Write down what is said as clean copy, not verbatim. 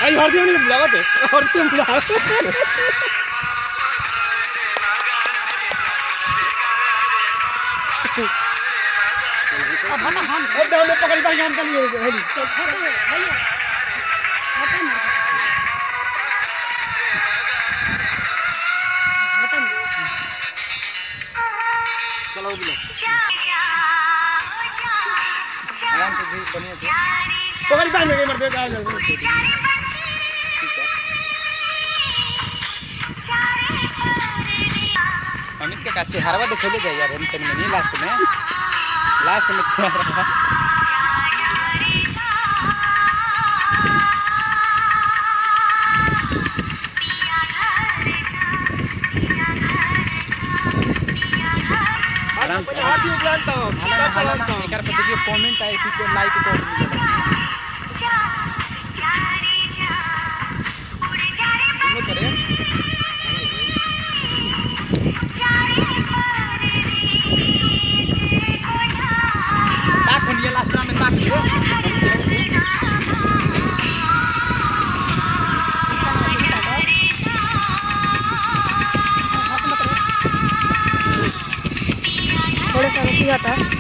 आई हरदी नहीं बुलावा तो हरदी बुला अब हम दाने पकड़ पा जान कर लिए हेली चलो बोलो आराम से भी बढ़िया से पकड़ पा नहीं मरते का हम इसके काचे हरवा तो खेले जाए यार हम तन में नहीं लास्ट में चला रहा आराम से वीडियो बनाता हूं चिका बनाता हूं एक वीडियो कमेंट आए कि लाइक कर जा रे जा उड़ जा रे बच्ची जा रे ताक ये लास्ट में ताक थोड़ा सा रुक जाता है।